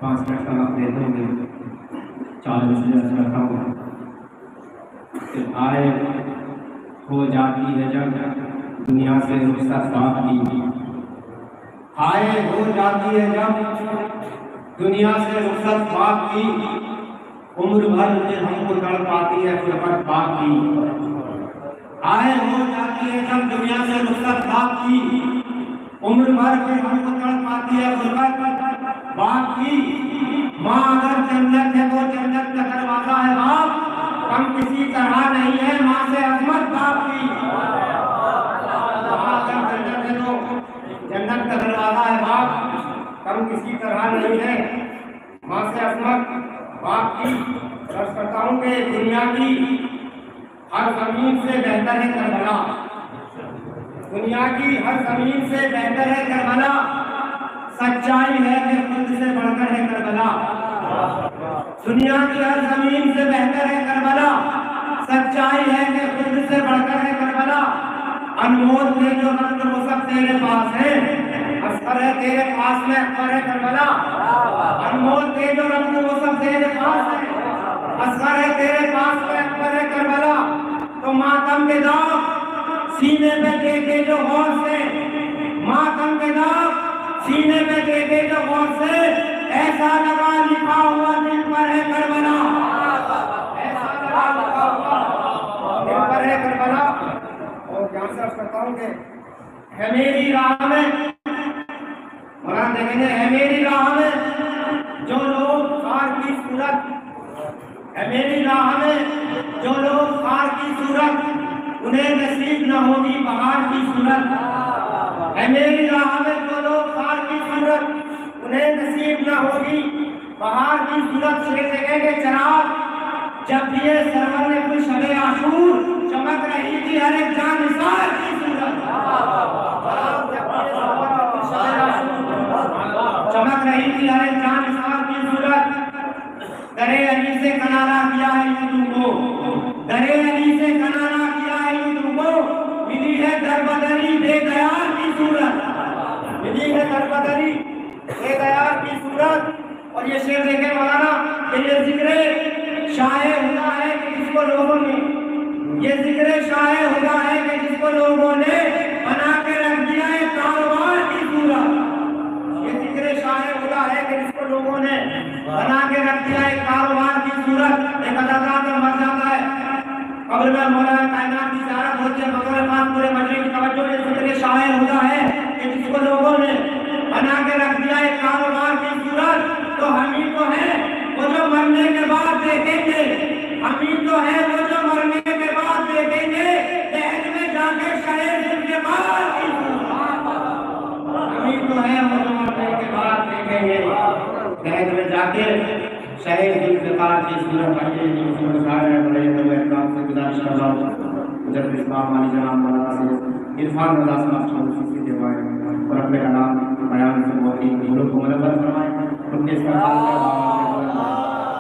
5 minute का वक्त देते होंगे। 40 मिनट रखा हूँ। फिर आए हो जाती है जब दुनिया से रुखसत बाप की, आए हो जाती है जब दुनिया से रुखसत बाप की, उम्र भर फिर हमको तड़पाती है गुरबत बाप की। आए हो जाती है जब दुनिया से रुखसत बाप की, उम्र भर फिर हमको तड़पाती है गुरबत बाप की। माँ अगर जन्नत है वो जन्नत का दरवाजा है बाप, हम किसी तरह नहीं है माँ से अजमत बाप की। जन्नत है तो जन्नत का दरवाजा है बाप, हम किसी तरह नहीं है माँ से अजमत बाप की। दर्ज करता हूँ कि दुनिया की हर जमीन से बेहतर है करबला, दुनिया की हर जमीन से बेहतर है करबला, सच्चाई है कि खुद से बढ़कर है करबला। दुनिया की हर जमीन से बेहतर है करबला, सच्चाई है कि खुद से बढ़कर है करबला। अनमोल थे जो रत्न वो सब तेरे पास है, असगर है तेरे पास में अकबर है करबला। अनमोल थे जो रत्न वो सब तेरे पास है, असगर है तेरे पास में अकबर है करबला। तो मातम के दाग सीने पे देखे जो गौर से, मातम के दाग सीने पे देखे जो गौर से, ऐसा लगा लिखा हुआ दिल पर है करबला, ऐसा लगा लिखा हुआ दिल पर है करबला। और ध्यान से अर्ज करता हूँ कि है मेरी राह में, मौलाना देखेंगे, है मेरी राह में जो लोग खार की सूरत, है मेरी राह में जो लोग खार की सूरत, उन्हें नसीब न होगी बहार की सूरत। है मेरी राह में जो लोग खार की सूरत, उन्हें नसीब न होगी बहार की सूरत। से देखेंगे चराग जब दिए सरवर ने कुछ शबे आशूर, चमक रही थी हर एक जान निसार की सूरत। चमक रही थी हर एक जान निसार की सूरत। दरे अली से कनारा किया है यूं तुमको, दरे अली से कनारा किया है यूं तुमको, मिली है दरबदरी बेकरार की सूरत, मिली है दरबदरी बेकरार की सूरत। और ये शेर देखे मौलाना कि ये जिक्र शाहे हुआ है कि जिसको लोगों ने, ये जिक्र शाहे हुआ है कि जिसको लोगों ने बना के रख दिया है कारोबार की सूरत। ये जिक्र शाहे हुआ है कि जिसको लोगों ने बना के रख दिया है कारोबार की सूरत। एक अदाकार तो मर जाता है, कब्र में मौला कायनात की ज़ियारत होती है, मगर पास पूरे मजलिस की तवज्जो, ये जिक्र शाहे हुआ है कि जिसको लोगों ने बना के रख दिया है कारोबार की सूरत। तो हम ही तो है वो जो मरने के बाद देखेंगे, हम ही तो है वो जो मरने के बाद देखेंगे, दहर में जाके शहीद जुल्फ़िकार की सूरत। हम ही तो है वो जो मरने के बाद देखेंगे, दहर में जाके शहीद जुल्फ़िकार की सूरत। से गुजारिश कर रहा हूँ जब इस्लाम वाली जनाब मौलाना से इरफान रज़ा साहब चौधरी देवाएं और अपने कलाम बयान से बहुत ही लोगों को मदद फरमाएं।